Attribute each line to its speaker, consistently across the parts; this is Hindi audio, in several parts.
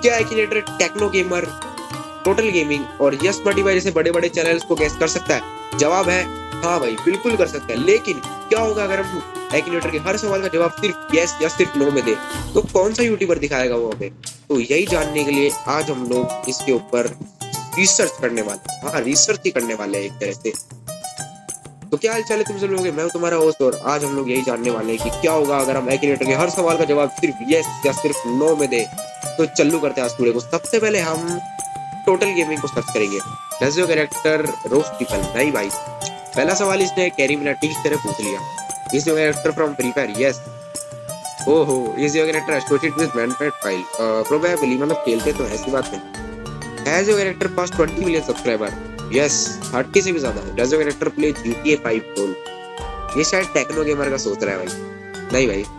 Speaker 1: क्या एक्सीलेटर टेक्नो गेमर, टोटल गेमिंग और यस स्पॉटिफाई जैसे बड़े बड़े चैनल्स को गेस कर सकता है? जवाब है हाँ भाई, बिल्कुल कर सकता है। लेकिन क्या होगा अगर हम एक्सीलेटर के हर सवाल का जवाब सिर्फ यस या सिर्फ नो में दे, तो कौन सा यूट्यूबर दिखाएगा वो हमें? तो यही जानने के लिए आज हम लोग इसके ऊपर रिसर्च करने वाले, हाँ रिसर्च ही करने वाले हैं एक तरह से। तो क्या हाल चाल है तुम सब लोगों के, मैं हूं तुम्हारा होस्ट और आज हम लोग यही जानने वाले हैं कि क्या होगा अगर हम एक्सीलेटर के हर सवाल का जवाब सिर्फ यस या सिर्फ नो में दे। तो चल्लू करते हैं आज पूरे को। सबसे पहले हम टोटल गेमिंग को सर्च करेंगे। Does your character roast people? नहीं भाई। पहला सवाल इसने कैरी मिनाटी की तरह पूछ लिया। Is your character from free fire? Yes. ओहो। Is your character associated with मैनपेट फाइल? प्रोबेबली, मतलब खेलते तो ऐसी बात नहीं। Has your character pass 20 million subscriber? Yes, 30 से भी ज्यादा है। Does your character play GTA 5 role? ये शायद टेक्नो गेमर का सोच रहा है भाई। नहीं भाई।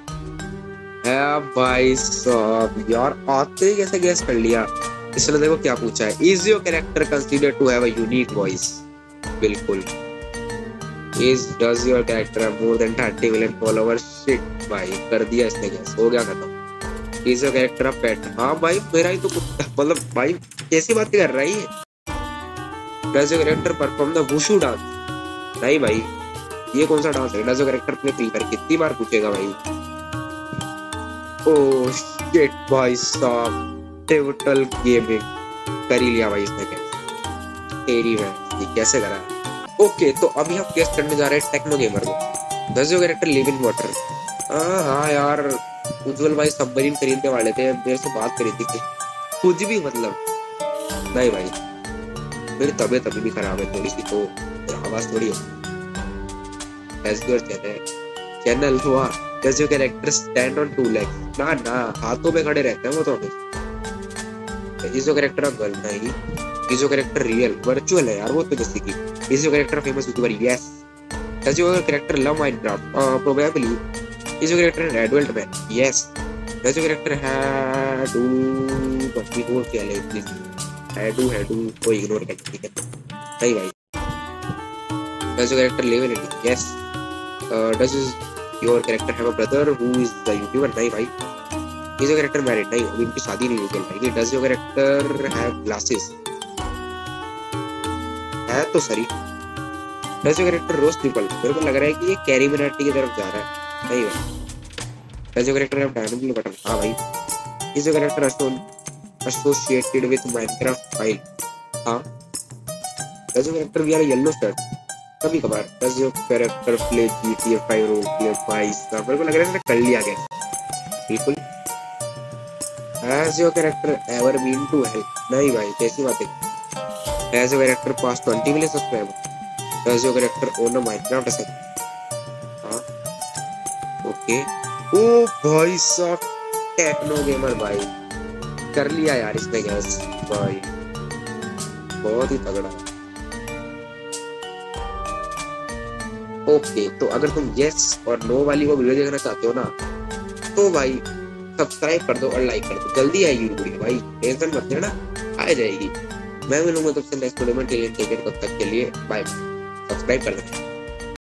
Speaker 1: भाई साहब यार, आते ही कैसे गैस कर लिया। इसने देखो क्या पूछा है। Is your character considered to have a unique voice? बिल्कुल। Does your character have more than 30 million followers? Shit भाई, कर दिया इसने गैस, हो गया खत्म। Is your character a pet? हाँ भाई, मेरा ही तो कुत्ता, मतलब भाई कैसी बातें कर रही है। Does your character perform the wushu dance? नहीं भाई, ये कौन सा डांस है? Does your character play free fire? कितनी बार पूछेगा भाई। ओह शिट भाई साहब, टोटल गेमिंग कर ही लिया भाई इसने। कैसे तेरी मैं ये कैसे करा। ओके, तो अभी हम गेस करने जा रहे हैं टेक्नो गेमर को। Does your character live in water? हाँ यार, उज्जवल भाई सबमरीन खरीदने वाले थे, मेरे से बात करी थी कुछ भी, मतलब नहीं भाई। मेरी तबीयत अभी भी खराब है थोड़ी सी, तो आवाज थोड़ी है। चैनल हुआ। Does your character stand on 2 legs? ना ना, हाथों पे खड़े रहते हैं वो तो हमें। Is your character a girl? नहीं। Is your character real? Virtual है यार वो तो, जैसे कि is your character famous youtuber? Yes. Does your character love Minecraft? Probably. Is your character an adult man? Yes. Does your character have को इग्नोर कर, ठीक है। नहीं भाई। Does your character live in India? Yes. Does your character have a brother who is the youtuber? नहीं भाई। Is your character married? नहीं, अभी उनकी शादी नहीं हुई चल भाई। Does your character have glasses? है तो सही। Does your character roast people? मेरे को लग रहा है कि ये कैरी मिनाटी की तरफ जा रहा है। नहीं भाई। Does your character have diamond button? हाँ भाई। Is your character associated with Minecraft file? हाँ। Does your character wear a yellow shirt? कभी कभार। Does your character play GTA 5 role play? भाई साहब, मेरे को लग रहा है कर लिया गया। बिल्कुल। Has your character ever been to hell? नहीं भाई, कैसी बात है। Has your character passed 20 million subscribers? Does your character own a Minecraft asset? हाँ। ओके। ओ भाई साहब, टेक्नो गेमर भाई कर लिया यार इसने गैस भाई, बहुत ही तगड़ा। ओके, तो अगर तुम यस और नो वाली वो वीडियो देखना चाहते हो ना, तो भाई सब्सक्राइब कर दो और लाइक कर दो। जल्दी आएगी वीडियो भाई, टेंशन मत लेना, आ जाएगी। मैं मिलूंगा तुमसे नेक्स्ट वीडियो में। तब तक के लिए बाय। सब्सक्राइब कर देना।